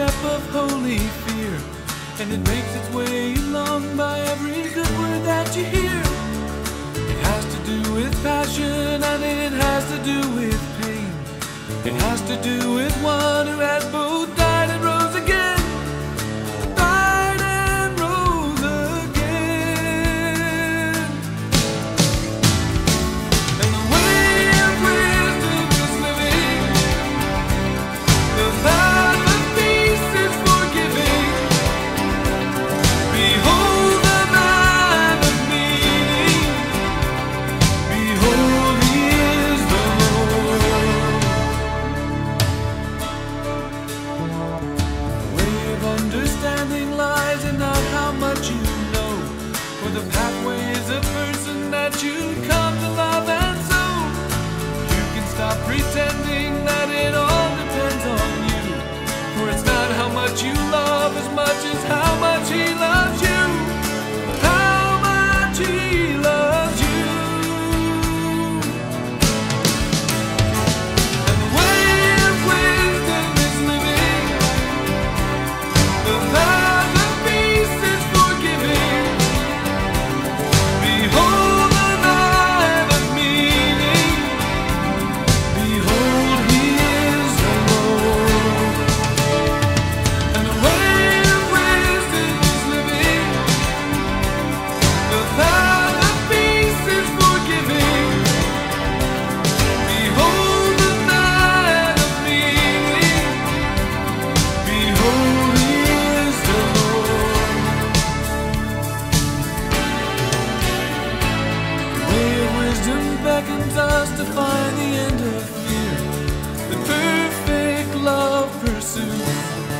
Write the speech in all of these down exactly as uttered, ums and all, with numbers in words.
step of holy fear, and it makes its way along by every good word that you hear. It has to do with passion, and it has to do with pain. It has to do with one who has both died and rose again. Died and rose again. And the way of wisdom is living. The path of peace is forgiving. Behold the man of meaning. Behold, he is the Lord. The way of understanding lies in not how much you know, or the pathway is a person that you come to love, and so you can stop pretending that it all depends on you. For it's not how much you love as much as how much he loves you. How much he loves you. And the way of wisdom is living. The path of peace is forgiving. Behold the man of meaning. Behold, he is the Lord. And the way of wisdom is living. The path of peace is forgiving. Behold the man of meaning. Behold, he is the Lord. The way of wisdom beckons us to find the end of fear. The perfect love pursues.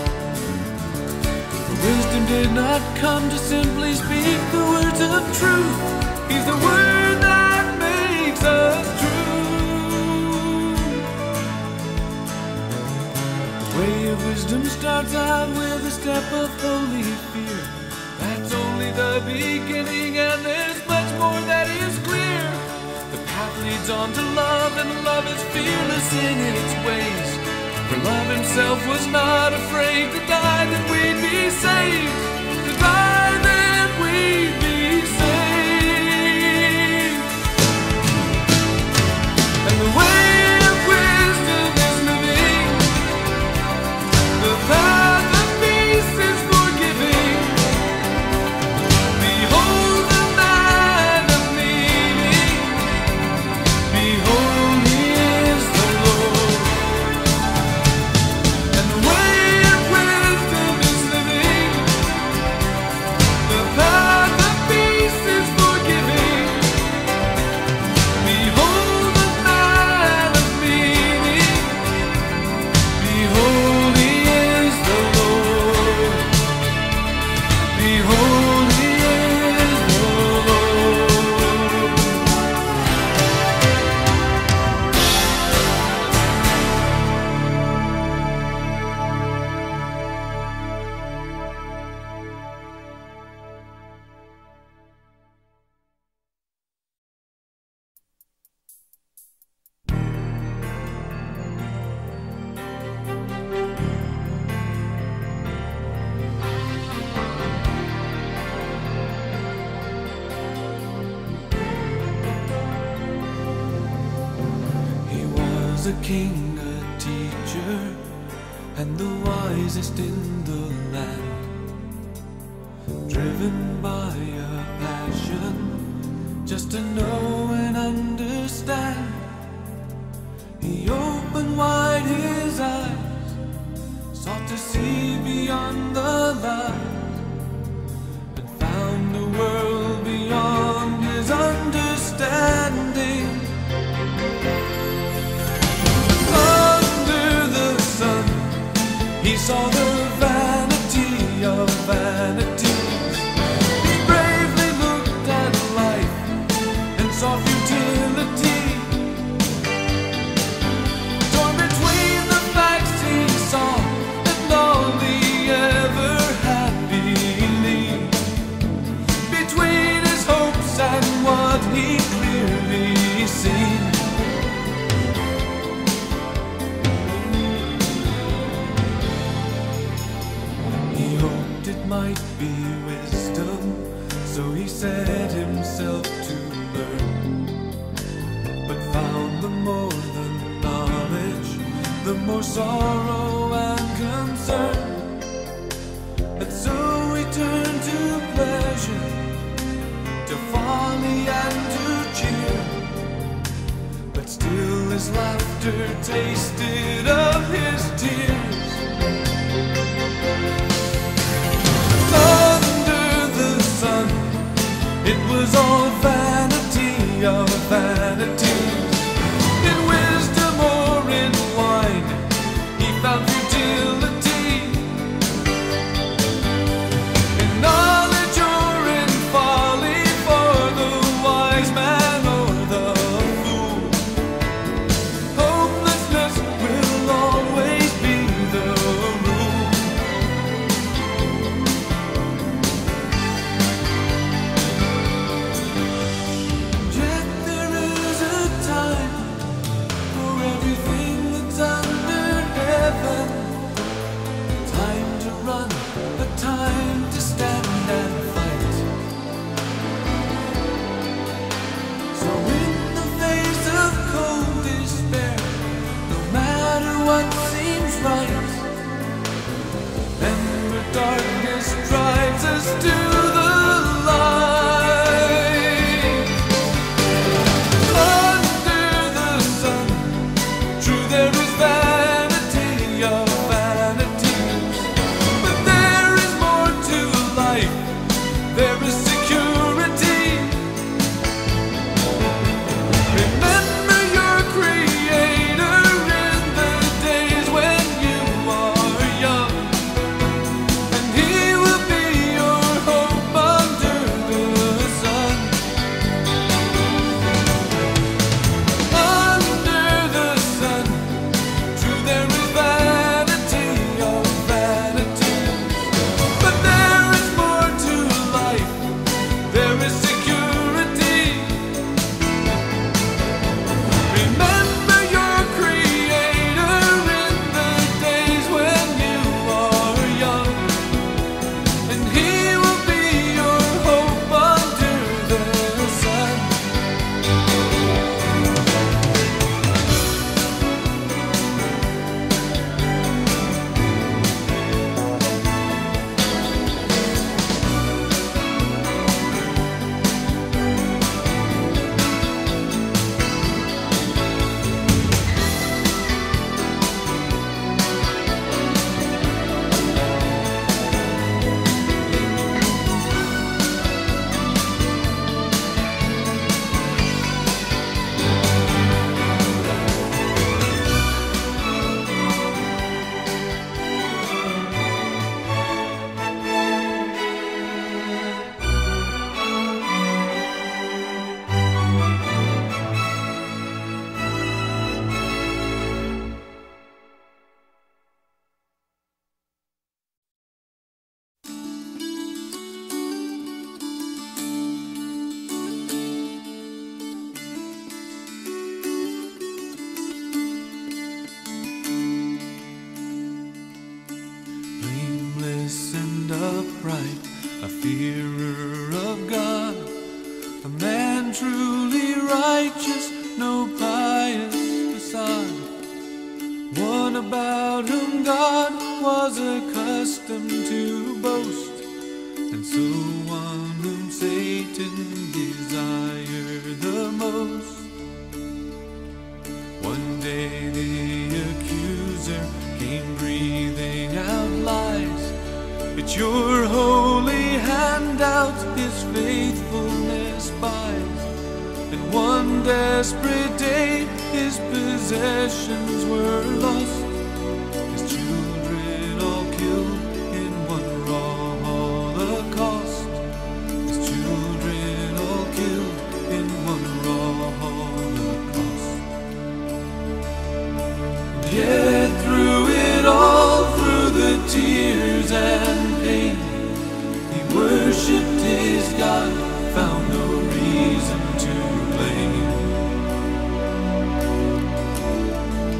For wisdom did not come to simply speak the words of truth. He's the word that makes us true. The way of wisdom starts out with a step of holy fear. That's only the beginning, and there's much more that is clear. The path leads on to love, and love is fearless in its ways. For love himself was not afraid to die that we'd be saved. To die that we'd be saved. And the way of wisdom is living. The path of peace is forgiving. Behold the man of meaning. Behold, he is the Lord. And the way of wisdom is living. The path of peace is forgiving. Behold the man of meaning. Behold, he is the Lord. Behold, he is the Lord. He was a king, a teacher, and the wisest in the land. Driven by a passion just to know and understand. He opened wide his eyes, sought to see beyond the lies, and found a world beyond his understanding. Under the sun, he saw the vanity of vanities. He bravely looked at life and saw futility. Torn between the facts, he saw that all he ever had might be wisdom, so he set himself to learn, but found the more the knowledge, the more sorrow and concern. And so he turned to pleasure, to folly and to cheer, but still his laughter tasted of his tears. Under the sun, it was all vanity of vanities. In wisdom or in wine, he found futility. In knowledge or in folly, for the wise man or the fool, hopelessness will always be the rule. Yet there is a time for everything that's under heaven. A time to run, a time to stand and fight. So in the face of cold despair, no matter what seems right, remember darkness drives us to the light. Under the sun, true there is vanity of vanities, but there is more to life, there is security. Remember your Creator in the days when you are young, and He will be your hope under the sun. Under the sun, true there is vanity of vanities, but there is more to life, there is security. Remember your Creator in the days when you are young, and He will be your hope under the sun. Blameless and upright, a fearer of God, a man truly righteous, no pious facade, one about whom God was accustomed to boast, and so one whom Satan desired the most. One day the accuser came breathing out lies, but your holy handout his faithfulness buys. And one desperate day his possessions were lost, his children all killed in one raw holocaust, his children all killed in one raw holocaust. Yet through it all, through the tears and pain, he worshipped his God, found no reason to blame.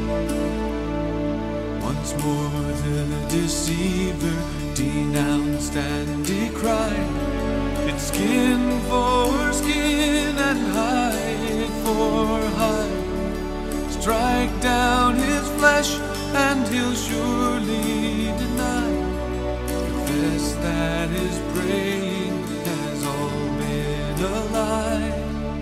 Once more the deceiver denounced pierced and decried, it's skin for skin and hide for hide. Strike down his flesh and he'll surely deny. Confess that his praying has all been a lie.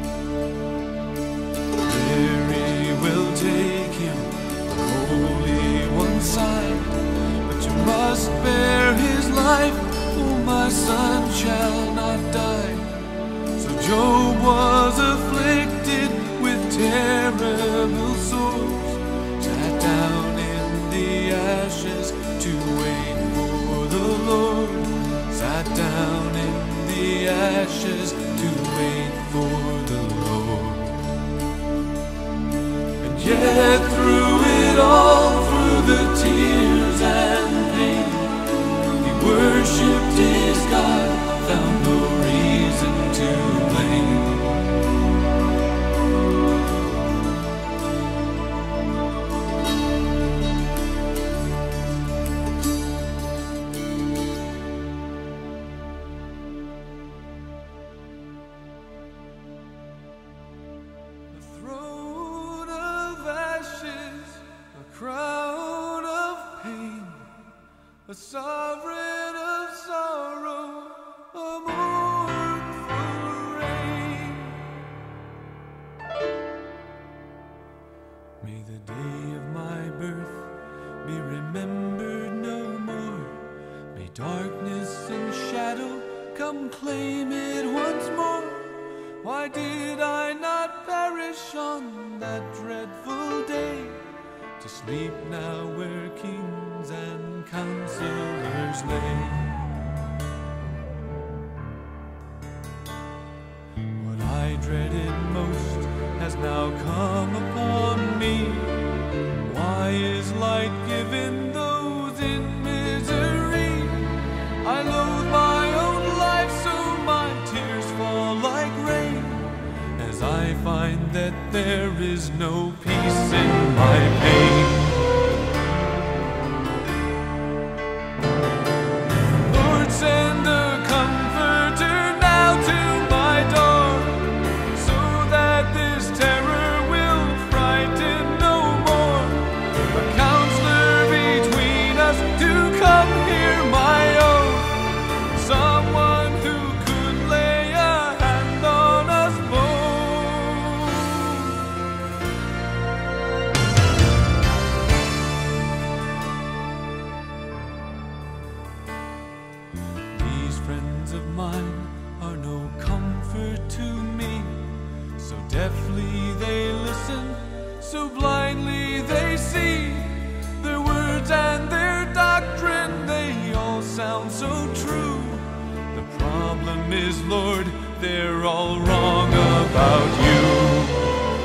Mary will take him, the Holy One side, but you must bear his life, oh my son shall not die. So Job was afflicted with terrible sores, sat down in the ashes to wait for the Lord, sat down in the ashes to wait for the Lord. And yet through it all, through the tears and pain, he worshipped his God, found no reason to blame. Crown of pain, a sovereign of sorrow, a mournful reign. May the day of my birth be remembered no more. May darkness and shadow come claim it once more. Why did I not perish on that dreadful day, to sleep now where kings and counselors lay? What I dreaded most has now come upon me. Why is light given those in misery? I loathe my own life, so my tears fall like rain, as I find that there is no peace in my pain. Lord, send a comforter now to my door, so that this terror will frighten no more. A counselor between us to come hear my oath, someone who could lay a hand on us both. Friends of mine are no comfort to me, so deafly they listen, so blindly they see. Their words and their doctrine, they all sound so true. The problem is, Lord, they're all wrong about you.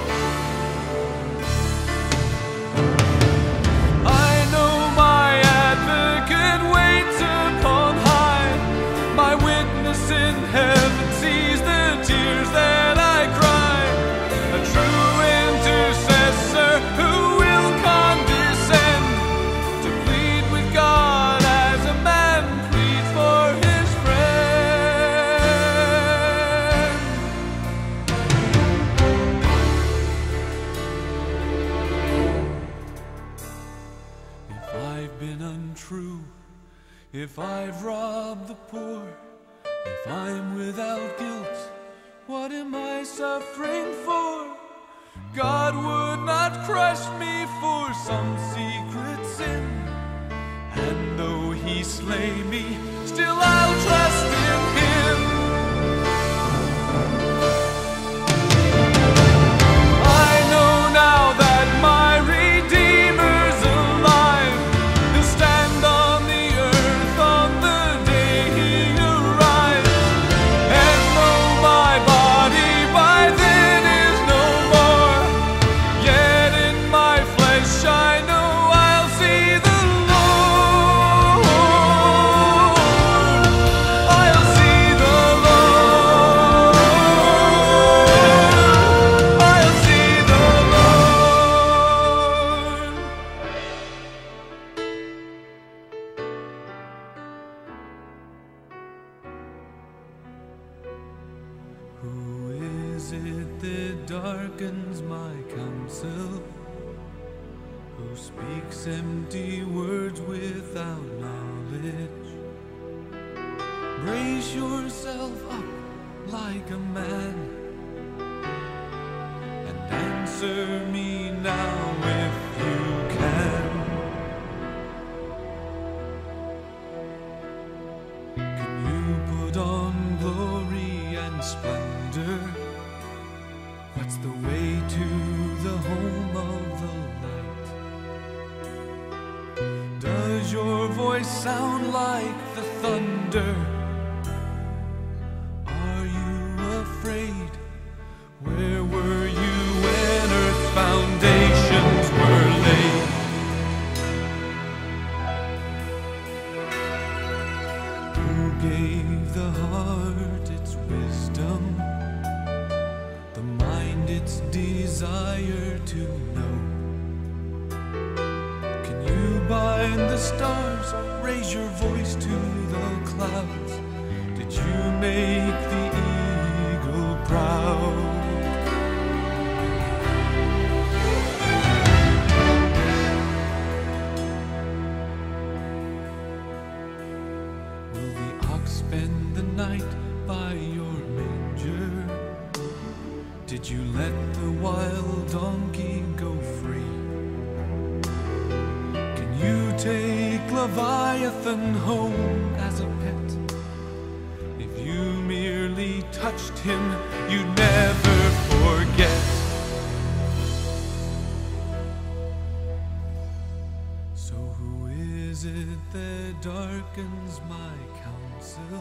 I know my advocate waits upon high, my witness in heaven sees the tears that I cry, a true intercessor who will condescend to plead with God as a man pleads for his friend. If I've been untrue, if I've robbed the poor, if I'm without guilt, what am I suffering for? God would not crush me for some secret sin, and though he slay me, still I'll trust in him. I know now that my Redeemer's alive. He'll stand on the earth on the day he arrives, and though my body by then is no more, yet in my flesh I know I'll see the Lord. it that darkens my counsel? Who speaks empty words without knowledge? Brace yourself up like a man and answer me now if you can. Can you put on glory and splendor? What's the way to the home of the light? Does your voice sound like the thunder? Are you afraid? Where were you when earth's foundations were laid? Who gave the heart its wisdom, the mind its desire to know? Can you bind the stars, raise your voice to the clouds? Did you make the eagle proud? Will the ox spend the night by your manger? Did you let the wild donkey go free? Can you take Leviathan home as a pet? If you merely touched him, you'd never forget. So who is it that darkens my counsel?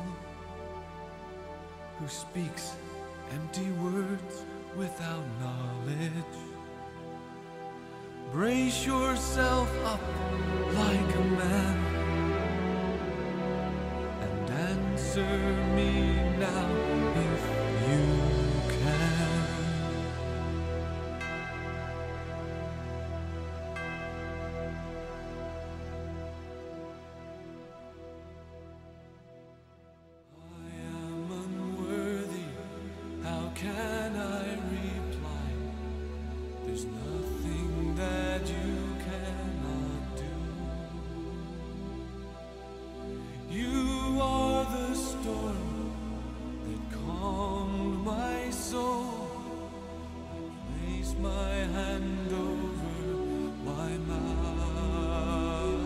Who speaks empty words without knowledge? Brace yourself up like a man and answer me now if you can. I am unworthy, how can I reply? There's nothing that you cannot do. You are the storm that calmed my soul. I place my hand over my mouth.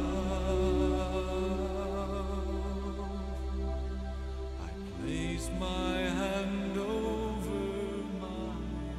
I place my hand over my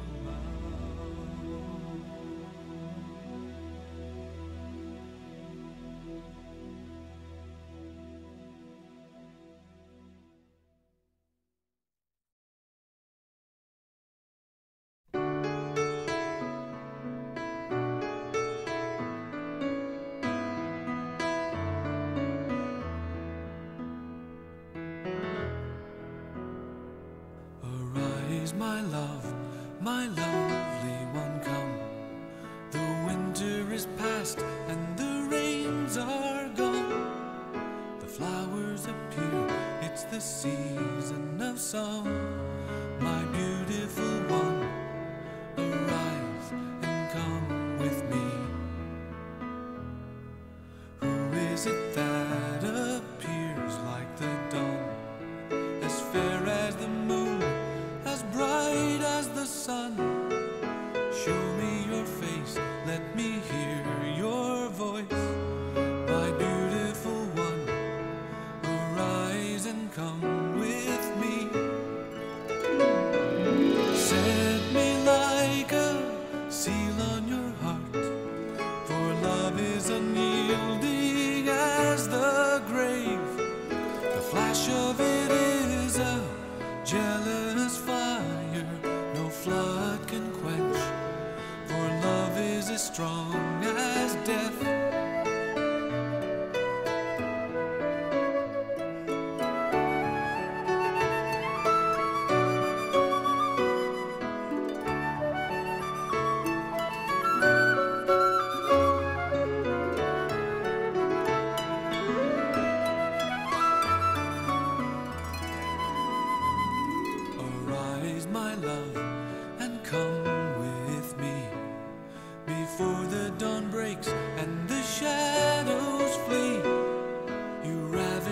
Arise, my love, my lovely one, come. The winter is past and the rains are gone. The flowers appear, it's the season of song. My beautiful one, arise and come with me. Who is it that appears like the dawn, as fair as the moon, as bright as the sun? Show me your face, let me hear your voice. My beautiful one, arise and come with me.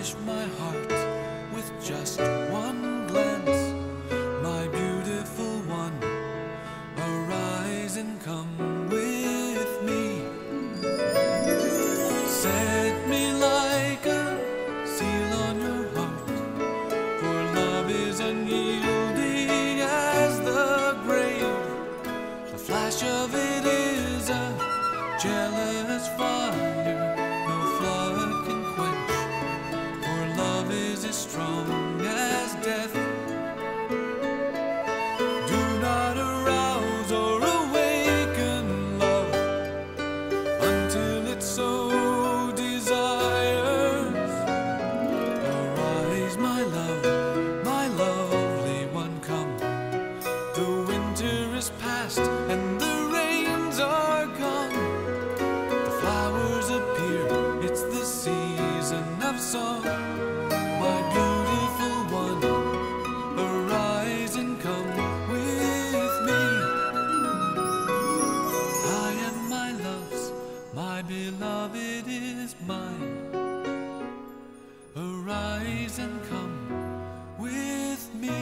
touch my heart with just one glance. My beautiful one, arise and come with me. Set me like a seal on your heart, for love is unyielding as the grave. The flash of it is a jealous fire no flood can quench, for love is as strong as death. Do not arouse or awaken love until it so desires. Arise, my love, my lovely one, come. The winter is past and the rains are gone. The flowers appear, it's the season of song. My beautiful one, arise and come with me. I am my love's, my beloved is mine. Arise and come with me.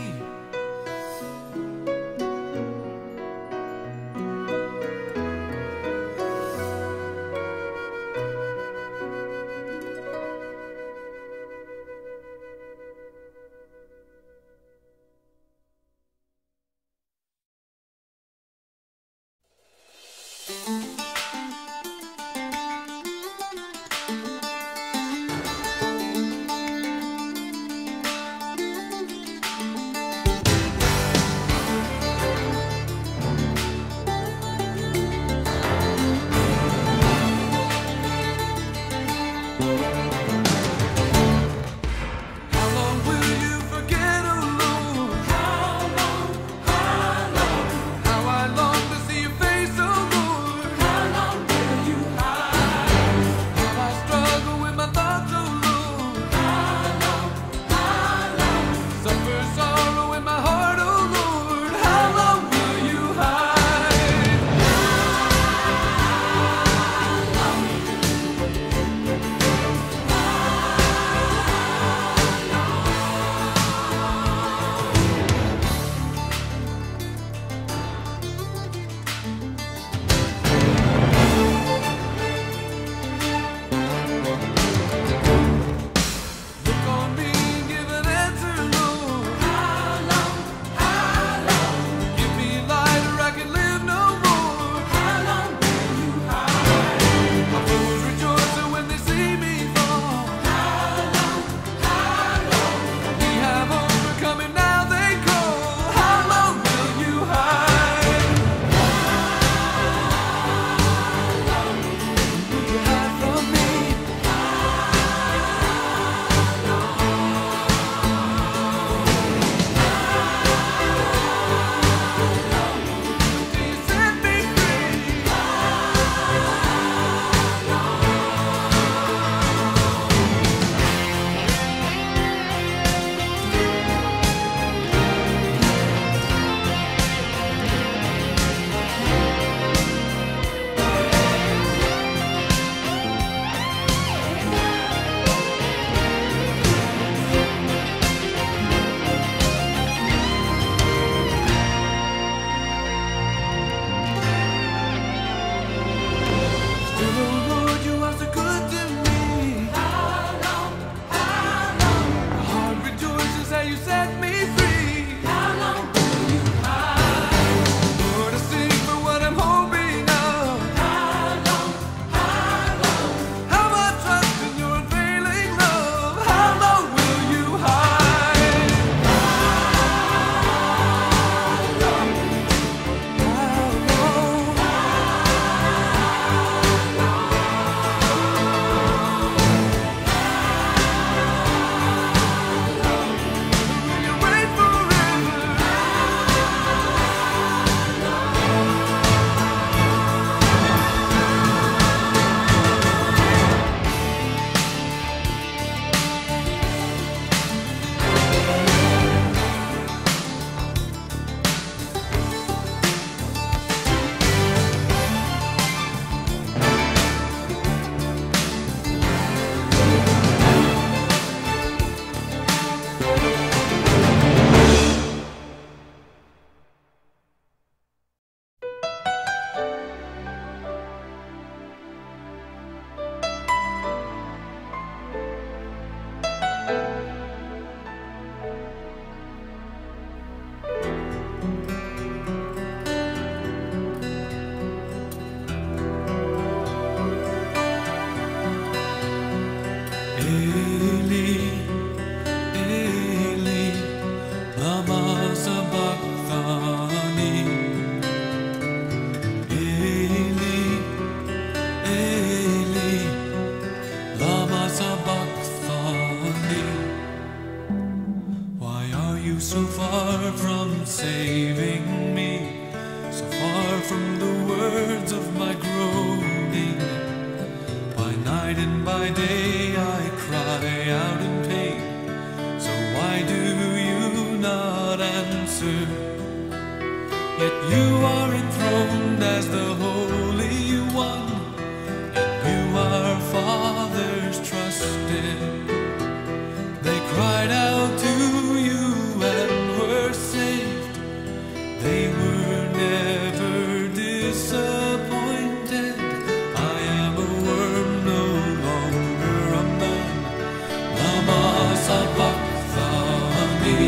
so far from saving me, so far from the words of my groaning. By night and by day I cry out in pain, so why do you not answer? Yet you are enthroned as the Holy One, and you are fathers trusted. They cried out to you and were saved. They were never disappointed. I am a worm, no longer a man. Lama sabachthani.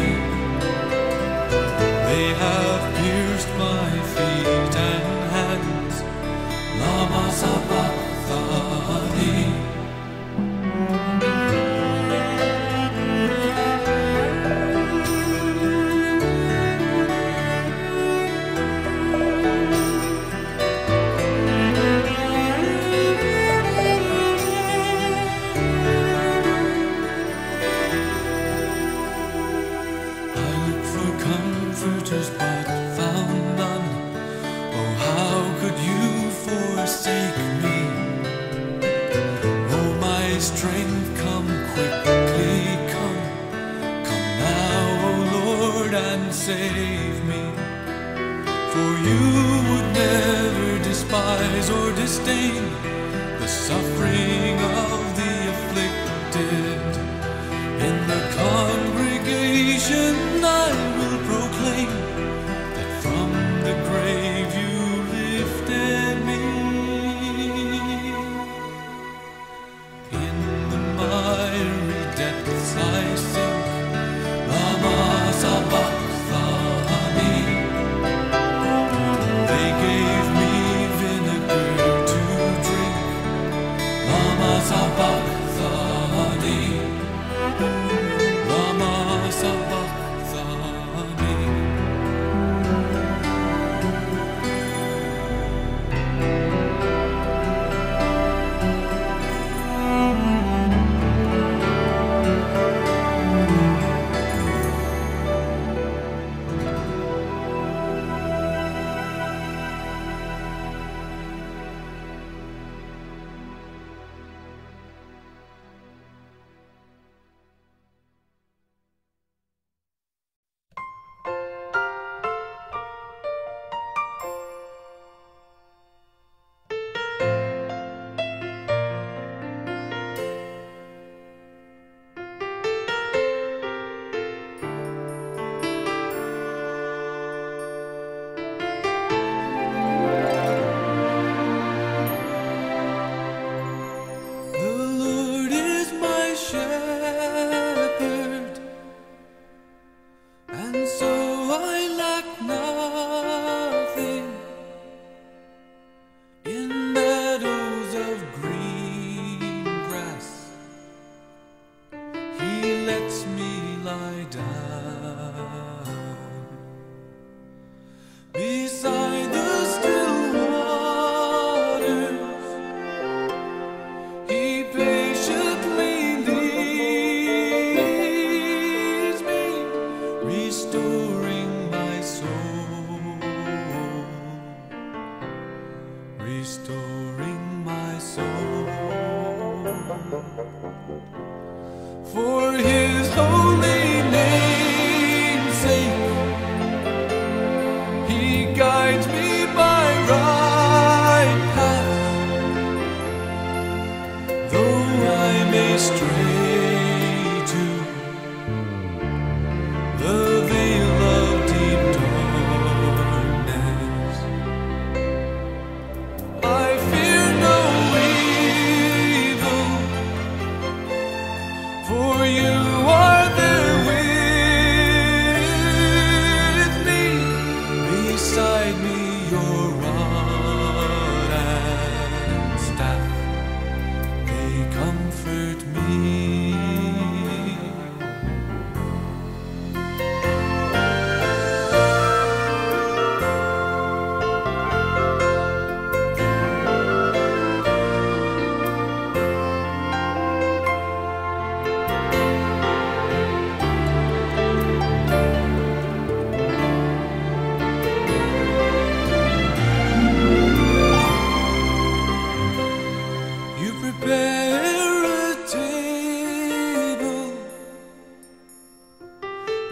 They have pierced my feet and hands. Lama sabachthani. Comforters but found none. Oh, how could you forsake me? Oh, my strength, come quickly, come. Come now, oh Lord, and save me. For you would never despise or disdain the suffering of the afflicted. In the congregation I will proclaim that from the grave you lifted me. In the miry depths I sink, Lama sabachthani. They gave me vinegar to drink, Lama sabachthani.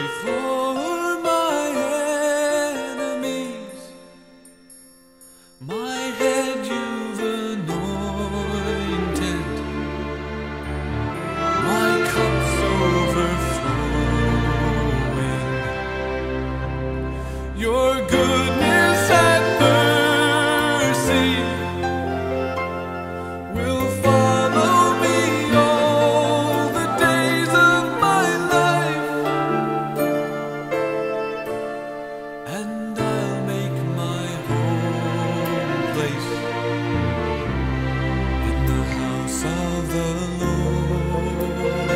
before my enemies. My head you've anointed, my cup's overflowing. Your goodness and mercy will follow me all the days of my life, and I'll make my home place in the house of the Lord,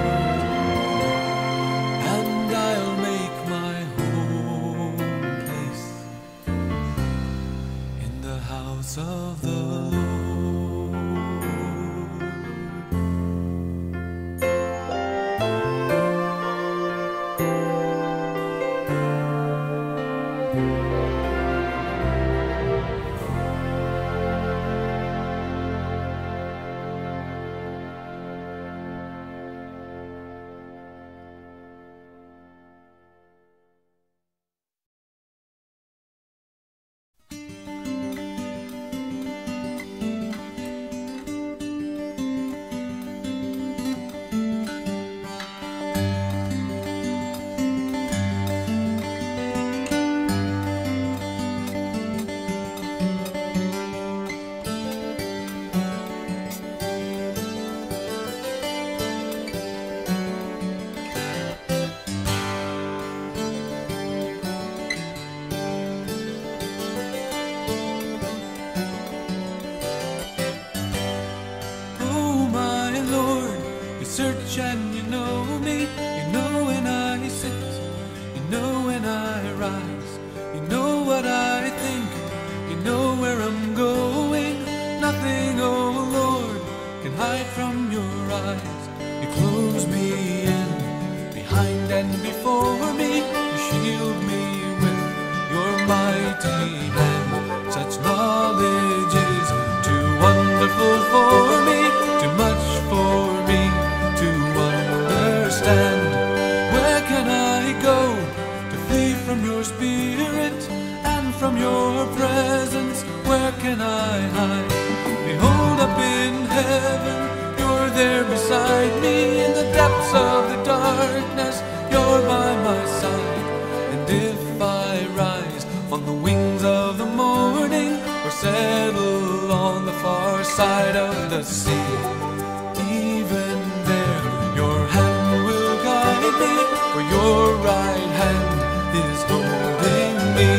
and I'll make my home place in the house of the Lord. Search and you know me, you know when I sit, you know when I rise, you know what I think, you know where I'm going. Nothing, oh Lord, can hide from your eyes. You close me in, behind and before me, you shield me with your mighty hand. Such knowledge is too wonderful for me, too much for me to understand. Where can I go to flee from your spirit and from your presence? Where can I hide? Behold, up in heaven, you're there beside me. In the depths of the darkness, you're by my side. And if I rise on the wings of the morning, or settle on the far side of the sea, for your right hand is holding me.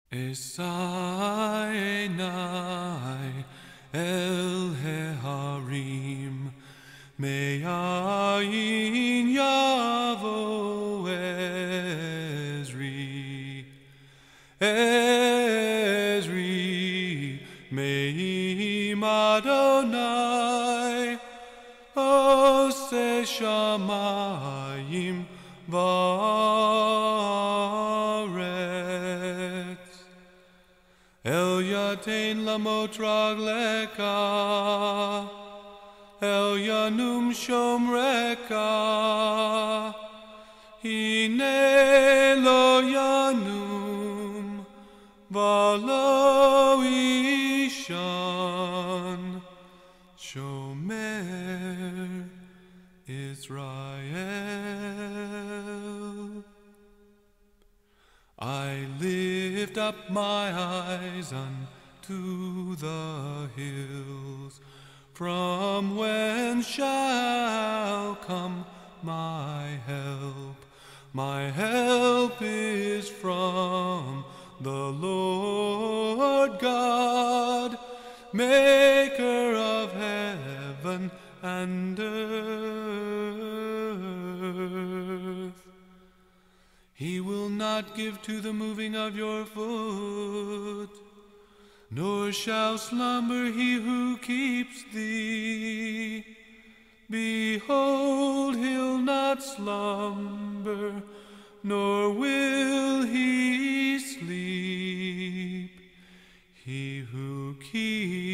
Esainai el Heharim Me'ayin Yavo Ezri Ezri Me'im Adonai Ose Shamayim Varetz El Yatain Lamotrag Leka El Yanum Shomreka Hine Lo Yanum Valo Ishan Shomer Israel. I lift up my eyes unto the hills, from whence shall come my help? My help is from the Lord God, maker of heaven and earth. He will not give to the moving of your foot, nor shall slumber he who keeps thee. Behold, he'll not slumber, nor will he sleep. He who keeps